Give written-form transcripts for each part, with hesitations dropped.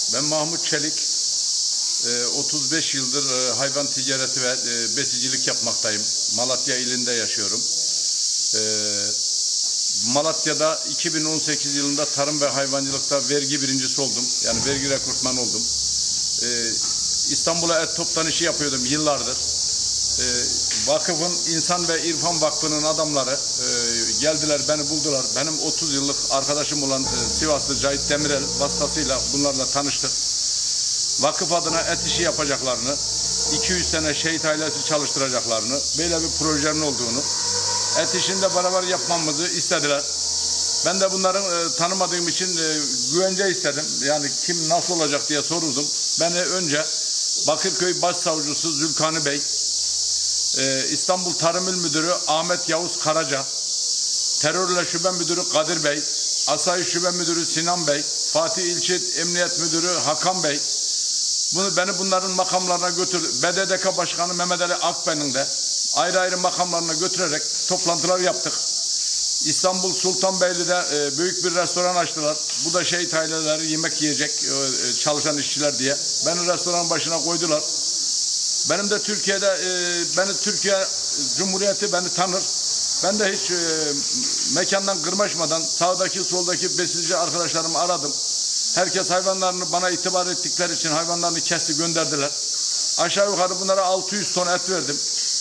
Ben Mahmut Çelik, 35 yıldır hayvan ticareti ve besicilik yapmaktayım. Malatya ilinde yaşıyorum. Malatya'da 2018 yılında tarım ve hayvancılıkta vergi birincisi oldum. Yani vergi rekortman oldum. İstanbul'a et toplanışı yapıyordum yıllardır. Vakıfın İnsan ve İrfan Vakfı'nın adamları geldiler, beni buldular. Benim 30 yıllık arkadaşım olan Sivaslı Cahit Demirel vasıtasıyla bunlarla tanıştık. Vakıf adına et işi yapacaklarını, 200 sene şehit ailesi çalıştıracaklarını, böyle bir projenin olduğunu, et işinde beraber yapmamızı istediler. Ben de bunların tanımadığım için güvence istedim. Yani kim nasıl olacak diye sorurdum. Beni önce Bakırköy Başsavcısı Zülkani Bey, İstanbul Tarım İl Müdürü Ahmet Yavuz Karaca, Terörle Şube Müdürü Kadir Bey, Asayiş Şube Müdürü Sinan Bey, Fatih İlçe Emniyet Müdürü Hakan Bey, beni bunların makamlarına götürdü. BDDK Başkanı Mehmet Ali Akben'in de ayrı ayrı makamlarına götürerek toplantılar yaptık. İstanbul Sultanbeyli'de büyük bir restoran açtılar. Bu da şehit aileleri yemek yiyecek çalışan işçiler diye. Beni restoranın başına koydular. Benim de Türkiye'de, Türkiye Cumhuriyeti beni tanır. Ben de hiç mekandan kırmaşmadan sağdaki soldaki besici arkadaşlarımı aradım. Herkes hayvanlarını bana itibar ettikleri için hayvanlarını kesti gönderdiler. Aşağı yukarı bunlara 600 ton et verdim.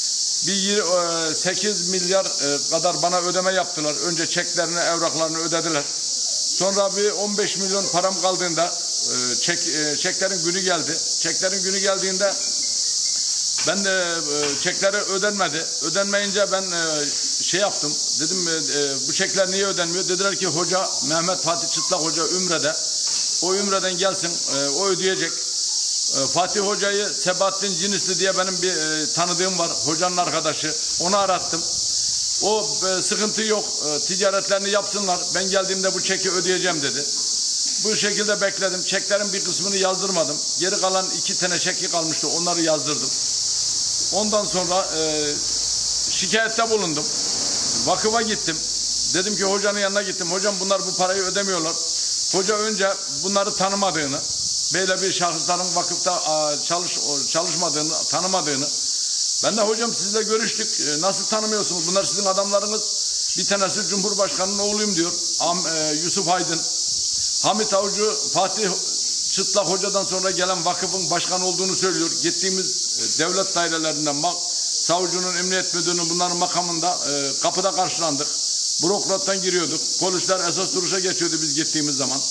8 milyar kadar bana ödeme yaptılar. Önce çeklerini, evraklarını ödediler. Sonra bir 15 milyon param kaldığında çeklerin günü geldi. Çeklerin günü geldiğinde ben de çekleri ödenmedi. Ödenmeyince ben şey yaptım. Dedim bu çekler niye ödenmiyor? Dediler ki hoca Mehmet Fatih Çıtlak Hoca Ümre'de. O Ümre'den gelsin. O ödeyecek. Fatih Hoca'yı Sebahattin Cinisli diye benim bir tanıdığım var. Hocanın arkadaşı. Onu arattım. O sıkıntı yok. Ticaretlerini yapsınlar. Ben geldiğimde bu çeki ödeyeceğim dedi. Bu şekilde bekledim. Çeklerin bir kısmını yazdırmadım. Geri kalan 2 tane çeki kalmıştı. Onları yazdırdım. Ondan sonra şikayette bulundum. Vakıfa gittim. Dedim ki hocanın yanına gittim. Hocam bunlar bu parayı ödemiyorlar. Hoca önce bunları tanımadığını, böyle bir şahısların vakıfta çalışmadığını, tanımadığını. Ben de hocam sizle görüştük. Nasıl tanımıyorsunuz? Bunlar sizin adamlarınız. Bir tanesi Cumhurbaşkanı'nın oğluyum diyor. Yusuf Aydın. Hamit Avcı, Fatih Çıtlak Hoca'dan sonra gelen vakıfın başkanı olduğunu söylüyor. Gittiğimiz devlet dairelerinden savcının, emniyet müdürünün bunların makamında kapıda karşılandık. Bürokrattan giriyorduk. Polisler esas duruşa geçiyordu biz gittiğimiz zaman.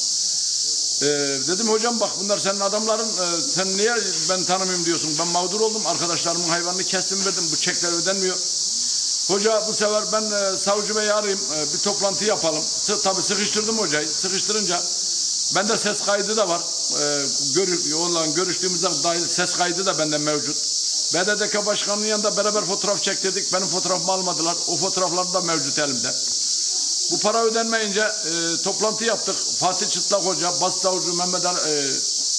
Dedim hocam bak bunlar senin adamların, sen niye ben tanımıyorum diyorsun. Ben mağdur oldum. Arkadaşlarımın hayvanını kestim verdim. Bu çekler ödenmiyor. Hoca bu sefer ben savcı beyi arayayım. Bir toplantı yapalım. Tabii sıkıştırdım hocayı. Sıkıştırınca bende ses kaydı da var. Görüştüğümüzde dahil ses kaydı da bende mevcut. BDDK Başkanı'nın yanında beraber fotoğraf çektirdik. Benim fotoğrafımı almadılar. O fotoğraflar da mevcut elimde. Bu para ödenmeyince toplantı yaptık. Fatih Çıtlak Hoca, Başsavcı Mehmet Ali,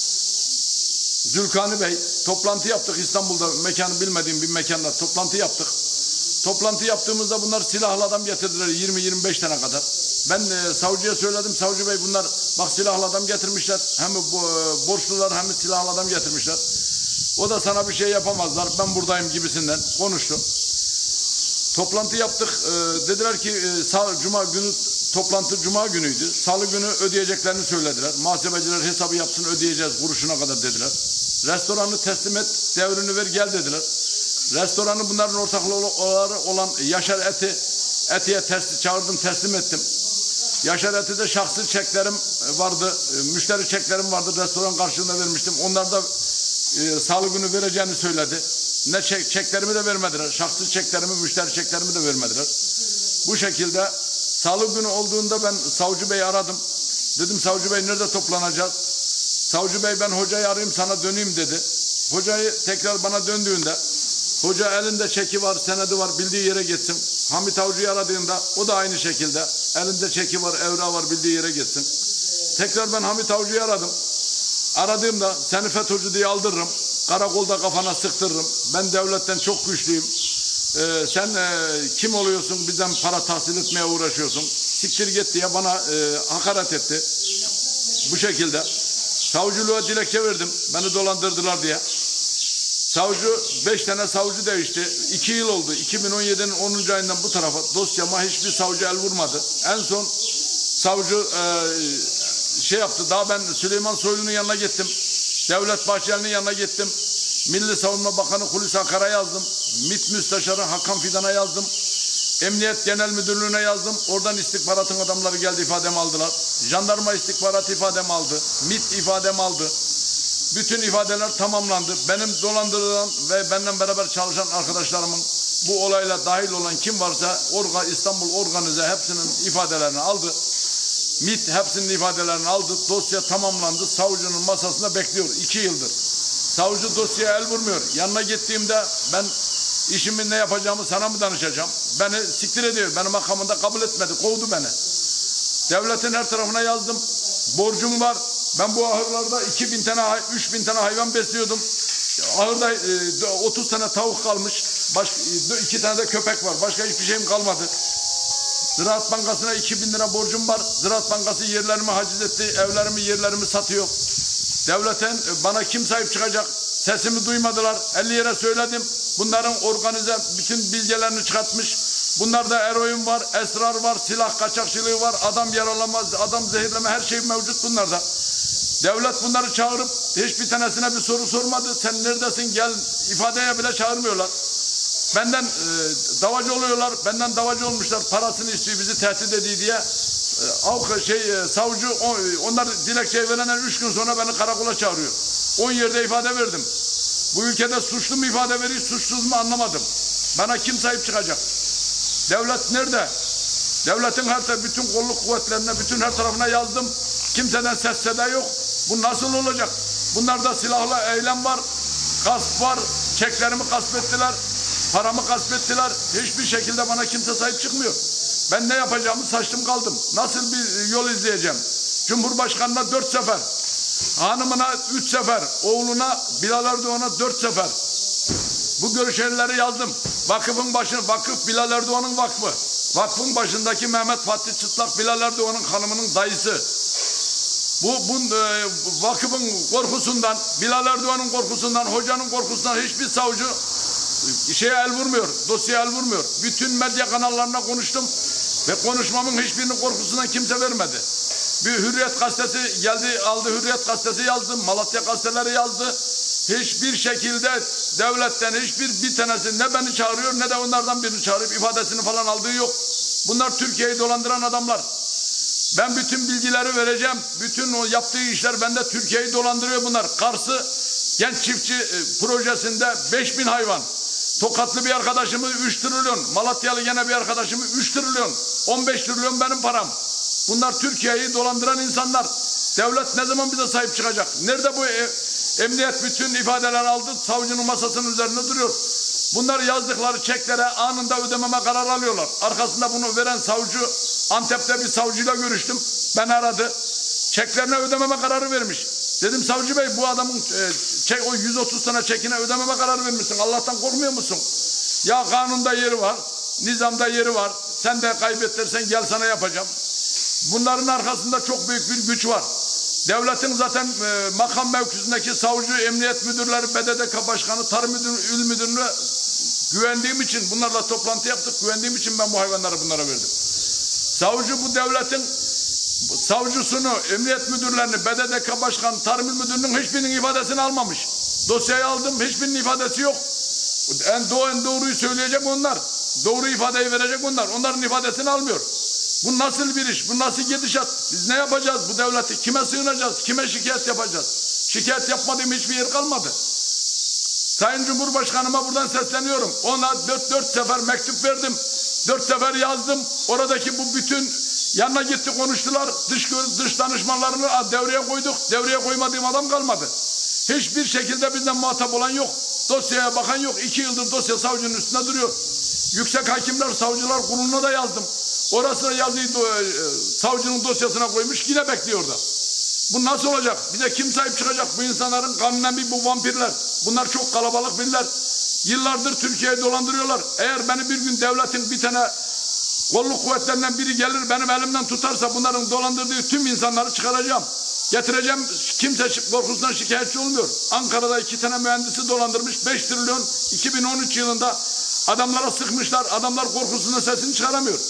Zülkani Bey toplantı yaptık İstanbul'da, mekanı bilmediğim bir mekanda toplantı yaptık. Toplantı yaptığımızda bunlar silahlı adam getirdiler 20-25 tane kadar. Ben savcıya söyledim. Savcı Bey bunlar bak silahlı adam getirmişler. Hem borçlular hem silahlı adam getirmişler. O da sana bir şey yapamazlar. Ben buradayım gibisinden konuştu. Toplantı yaptık. Dediler ki Cuma günü toplantı Cuma günüydü. Salı günü ödeyeceklerini söylediler. Muhasebeciler hesabı yapsın ödeyeceğiz kuruşuna kadar dediler. Restoranı teslim et, devrini ver gel dediler. Restoranı bunların ortakları olan Yaşar Eti'ye çağırdım, teslim ettim. Yaşar Eti'de şahsi çeklerim vardı, müşteri çeklerim vardı. Restoran karşılığında vermiştim. Onlar da salı günü vereceğini söyledi. Ne çeklerimi de vermediler. Şahsi çeklerimi, müşteri çeklerimi de vermediler. Bu şekilde salı günü olduğunda ben savcı beyi aradım. Dedim savcı bey nerede toplanacağız? Savcı bey ben hocayı arayayım sana döneyim dedi. Hocayı tekrar bana döndüğünde hoca elinde çeki var, senedi var, bildiği yere gitsin. Hamit Avcı'yı aradığında o da aynı şekilde elinde çeki var, evrağı var, bildiği yere gitsin. Tekrar ben Hamit Avcı'yı aradım. Aradığımda seni FETÖ'cü diye aldırırım. Karakolda kafana sıktırırım. Ben devletten çok güçlüyüm. Sen kim oluyorsun? Bizden para tahsil etmeye uğraşıyorsun. Siktir git diye bana hakaret etti. Bu şekilde. Savcılığa dilekçe verdim. Beni dolandırdılar diye. Savcı 5 tane savcı değişti. 2 yıl oldu. 2017'nin 10. ayından bu tarafa dosyama hiçbir savcı el vurmadı. En son savcı şey yaptı. Daha ben Süleyman Soylu'nun yanına gittim. Devlet Bahçeli'nin yanına gittim. Milli Savunma Bakanı Hulusi Akar'a yazdım. MİT Müsteşarı Hakan Fidan'a yazdım. Emniyet Genel Müdürlüğü'ne yazdım. Oradan istihbaratın adamları geldi, ifademi aldılar. Jandarma istihbaratı ifademi aldı. MİT ifademi aldı. Bütün ifadeler tamamlandı. Benim dolandırılan ve benden beraber çalışan arkadaşlarımın bu olayla dahil olan kim varsa İstanbul Organize hepsinin ifadelerini aldı. MİT hepsinin ifadelerini aldı. Dosya tamamlandı. Savcının masasında bekliyor. 2 yıldır. Savcı dosyaya el vurmuyor. Yanına gittiğimde ben işimi ne yapacağımı sana mı danışacağım? Beni siktir ediyor. Beni makamında kabul etmedi. Kovdu beni. Devletin her tarafına yazdım. Borcum var. Ben bu ahırlarda 2000 tane, 3000 tane hayvan besliyordum. Ahırda 30 tane tavuk kalmış. 2 tane de köpek var. Başka hiçbir şeyim kalmadı. Ziraat Bankası'na 2000 lira borcum var. Ziraat Bankası yerlerimi haciz etti. Evlerimi, yerlerimi satıyor. Devletin bana kim sahip çıkacak? Sesimi duymadılar. 50 yere söyledim. Bunların organize bütün bilgilerini çıkartmış. Bunlarda eroin var, esrar var, silah kaçakçılığı var, adam yaralama, adam zehirleme, her şey mevcut bunlarda. Devlet bunları çağırıp hiçbir tanesine bir soru sormadı. Sen neredesin gel, ifadeye bile çağırmıyorlar. Benden davacı oluyorlar, benden davacı olmuşlar, parasını istiyor, bizi tehdit ediyor diye. Savcı onlar dilekçeyi verenden 3 gün sonra beni karakola çağırıyor. 10 yerde ifade verdim. Bu ülkede suçlu mu ifade veriyor, suçsuz mu anlamadım. Bana kim sahip çıkacak? Devlet nerede? Devletin bütün kolluk kuvvetlerine, bütün her tarafına yazdım. Kimseden ses seda yok. Bu nasıl olacak? Bunlarda silahlı eylem var, gasp var, çeklerimi gasp ettiler, paramı gasp ettiler. Hiçbir şekilde bana kimse sahip çıkmıyor. Ben ne yapacağımı şaştım kaldım. Nasıl bir yol izleyeceğim? Cumhurbaşkanına 4 sefer, hanımına 3 sefer, oğluna Bilal Erdoğan'a 4 sefer. Bu görüşmeleri yazdım. Vakıf Bilal Erdoğan'ın vakfı. Vakfın başındaki Mehmet Fatih Çıtlak Bilal Erdoğan'ın hanımının dayısı. Bu vakıfın korkusundan, Bilal Erdoğan'ın korkusundan, hocanın korkusundan hiçbir savcı el vurmuyor, dosyaya el vurmuyor. Bütün medya kanallarına konuştum ve konuşmamın hiçbirinin korkusundan kimse vermedi. Bir Hürriyet gazetesi geldi, aldı Hürriyet gazetesi yazdı, Malatya gazeteleri yazdı. Hiçbir şekilde devletten bir tanesi ne beni çağırıyor ne de onlardan birini çağırıp ifadesini falan aldığı yok. Bunlar Türkiye'yi dolandıran adamlar. Ben bütün bilgileri vereceğim. Bütün o yaptığı işler bende Türkiye'yi dolandırıyor bunlar. Kars'ı genç çiftçi projesinde 5000 hayvan. Tokatlı bir arkadaşımı 3 trilyon. Malatyalı gene bir arkadaşımı 3 trilyon. 15 trilyon benim param. Bunlar Türkiye'yi dolandıran insanlar. Devlet ne zaman bize sahip çıkacak? Nerede bu emniyet bütün ifadeler aldı? Savcının masasının üzerinde duruyor. Bunlar yazdıkları çeklere anında ödememe kararı alıyorlar. Arkasında bunu veren savcı, Antep'te bir savcıyla görüştüm. Beni aradı. Çeklerine ödememe kararı vermiş. Dedim savcı bey bu adamın o 130 tane çekine ödememe kararı vermişsin. Allah'tan korkmuyor musun? Ya kanunda yeri var, nizamda yeri var. Sen de kaybettirsen gel sana yapacağım. Bunların arkasında çok büyük bir güç var. Devletin zaten makam mevkisindeki savcı, emniyet müdürleri, BDDK başkanı, tarım il müdürlüğüne güvendiğim için bunlarla toplantı yaptık. Güvendiğim için ben bu hayvanları bunlara verdim. Savcı bu devletin savcısını, emniyet müdürlerini, BDDK başkanı, tarım il müdürlüğünün hiçbirinin ifadesini almamış. Dosyayı aldım, hiçbirinin ifadesi yok. En doğruyu söyleyecek onlar. Doğru ifadeyi verecek onlar. Onların ifadesini almıyor. Bu nasıl bir iş? Bu nasıl gidişat? Biz ne yapacağız bu devleti? Kime sığınacağız? Kime şikayet yapacağız? Şikayet yapmadığım hiçbir yer kalmadı. Sayın Cumhurbaşkanıma buradan sesleniyorum. Ona 4 sefer mektup verdim. 4 sefer yazdım. Oradaki bu bütün yanına gitti konuştular. Dış danışmanlarını devreye koyduk. Devreye koymadığım adam kalmadı. Hiçbir şekilde bizden muhatap olan yok. Dosyaya bakan yok. 2 yıldır dosya savcının üstünde duruyor. Yüksek Hakimler Savcılar Kurulu'na da yazdım. Orasına yazıyı savcının dosyasına koymuş, yine bekliyor orada. Bu nasıl olacak? Bize kim sahip çıkacak? Bu insanların kanunun bu vampirler. Bunlar çok kalabalık birler. Yıllardır Türkiye'yi dolandırıyorlar. Eğer beni bir gün devletin bir tane kolluk kuvvetlerinden biri gelir benim elimden tutarsa bunların dolandırdığı tüm insanları çıkaracağım. getireceğim, kimse korkusundan şikayetçi olmuyor. Ankara'da 2 tane mühendisi dolandırmış, 5 trilyon 2013 yılında adamlara sıkmışlar. Adamlar korkusundan sesini çıkaramıyor.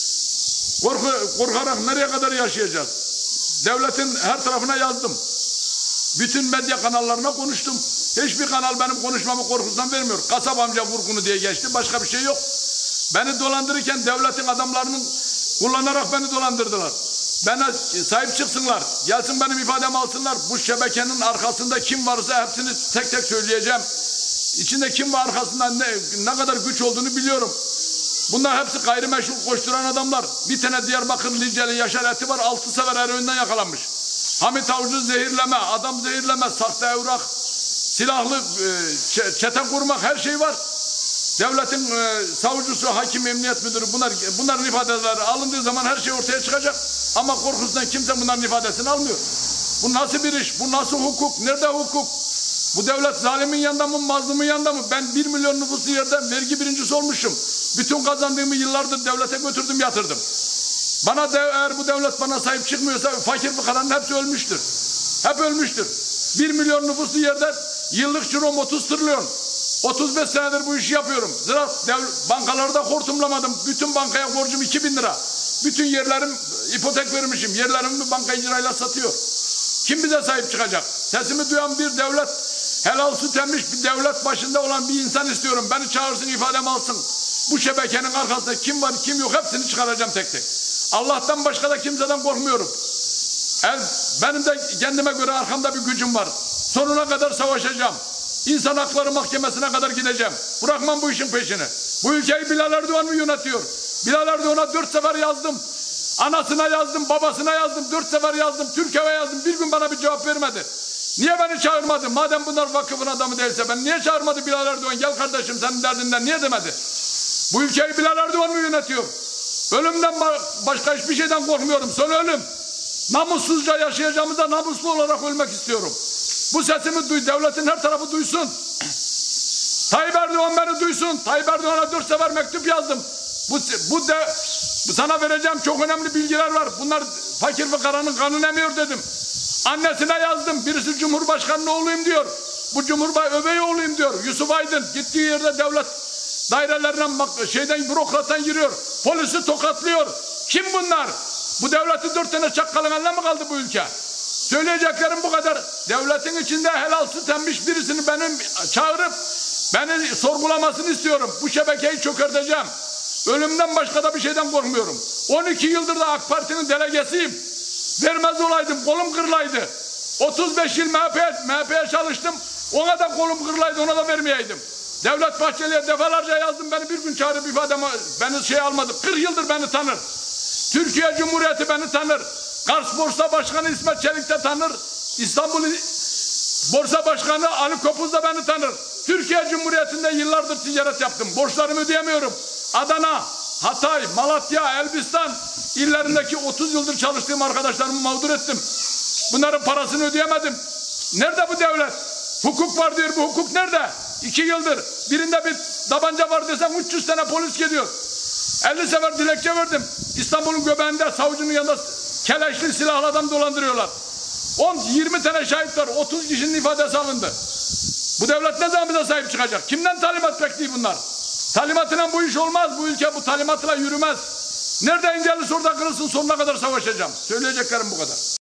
Korkarak nereye kadar yaşayacağız? Devletin her tarafına yazdım. Bütün medya kanallarına konuştum. Hiçbir kanal benim konuşmamı korkusundan vermiyor. Kasap amca vurgunu diye geçti. Başka bir şey yok. Beni dolandırırken devletin adamlarının kullanarak beni dolandırdılar. Bana sahip çıksınlar. Gelsin benim ifademi alsınlar. Bu şebekenin arkasında kim varsa hepsini tek tek söyleyeceğim. İçinde kim var arkasından ne kadar güç olduğunu biliyorum. Bunlar hepsi gayrimeşru koşturan adamlar. Bir tane Diyarbakır Liceli Yaşar Eti var. 6 sefer eroinden yakalanmış. Hamit Avcı zehirleme, adam zehirleme, sahte evrak, silahlı çete kurmak, her şey var. Devletin savcısı, hakim, emniyet müdürü bunların ifadeleri alındığı zaman her şey ortaya çıkacak. Ama korkusundan kimse bunların ifadesini almıyor. Bu nasıl bir iş? Bu nasıl hukuk? Nerede hukuk? Bu devlet zalimin yanında mı, mazlumun yanında mı? Ben 1 milyon nüfuslu yerden vergi birincisi olmuşum. Bütün kazandığımı yıllardır devlete götürdüm, yatırdım. Eğer bu devlet bana sahip çıkmıyorsa fakir fıkaranın hepsi ölmüştür. Hep ölmüştür. 1 milyon nüfuslu yerde yıllık cirom 30 trilyon. 35 senedir bu işi yapıyorum. Ziraat bankalarda hortumlamadım. Bütün bankaya borcum 2000 lira. Bütün yerlerim ipotek vermişim. Yerlerimi banka icrayla satıyor. Kim bize sahip çıkacak? Sesimi duyan bir devlet, helal süt emmiş bir devlet başında olan bir insan istiyorum. Beni çağırsın, ifademi alsın. Bu şebekenin arkasında kim var kim yok hepsini çıkaracağım tek tek. Allah'tan başka da kimseden korkmuyorum. Benim de kendime göre arkamda bir gücüm var. Sonuna kadar savaşacağım. İnsan Hakları Mahkemesi'ne kadar gideceğim. Bırakmam bu işin peşini. Bu ülkeyi Bilal Erdoğan mı yönetiyor? Bilal Erdoğan'a 4 sefer yazdım. Anasına yazdım, babasına yazdım, 4 sefer yazdım, Türkiye'ye yazdım. Bir gün bana bir cevap vermedi. Niye beni çağırmadı? Madem bunlar vakıfın adamı değilse ben niye çağırmadı Bilal Erdoğan? Gel kardeşim senin derdinden niye demedi? Bu ülkeyi Bilal Erdoğan mı yönetiyor? Ölümden başka hiçbir şeyden korkmuyorum. Son ölüm. Namussuzca yaşayacağımızda namuslu olarak ölmek istiyorum. Bu sesimi duy. Devletin her tarafı duysun. Tayyip Erdoğan beni duysun. Tayyip Erdoğan'a 4 sefer mektup yazdım. Bu sana vereceğim çok önemli bilgiler var. Bunlar fakir fıkaranın kanını emiyor dedim. Annesine yazdım. Birisi Cumhurbaşkanı'nın oğluyum diyor. Bu Öbey oğluyum diyor. Yusuf Aydın gittiği yerde devlet dairelerinden bürokrattan giriyor. Polisi tokatlıyor. Kim bunlar? Bu devleti 4 tane çakkalın eline mi kaldı bu ülke? Söyleyeceklerim bu kadar. Devletin içinde helal süt emmiş birisini benim çağırıp beni sorgulamasını istiyorum. Bu şebekeyi çökerteceğim. Ölümden başka da bir şeyden korkmuyorum. 12 yıldır da AK Parti'nin delegesiyim. Vermez olaydım, kolum kırılaydı. 35 yıl MHP'ye çalıştım. Ona da kolum kırılaydı, ona da vermeyeydim. Devlet Bahçeli'ye defalarca yazdım. Beni bir gün çağırıp ifademi, beni almadı. 40 yıldır beni tanır. Türkiye Cumhuriyeti beni tanır. Kars Borsa Başkanı İsmet Çelik de tanır. İstanbul Borsa Başkanı Ali Kopuz da beni tanır. Türkiye Cumhuriyeti'nde yıllardır ticaret yaptım. Borçlarımı ödeyemiyorum. Adana, Hatay, Malatya, Elbistan illerindeki 30 yıldır çalıştığım arkadaşlarımı mağdur ettim. Bunların parasını ödeyemedim. Nerede bu devlet? Hukuk var diyor. Bu hukuk nerede? 2 yıldır. Birinde bir tabanca var desem 300 tane polis geliyor. 50 sefer dilekçe verdim. İstanbul'un göbeğinde savcının yanında keleşli silahlı adam dolandırıyorlar. 10-20 tane şahit var. 30 kişinin ifadesi alındı. Bu devlet ne zaman bize sahip çıkacak? Kimden talimat bekliyor bunlar? Talimatıyla bu iş olmaz. Bu ülke bu talimatla yürümez. Nerede engelli orada kırılsın sonuna kadar savaşacağım. Söyleyeceklerim bu kadar.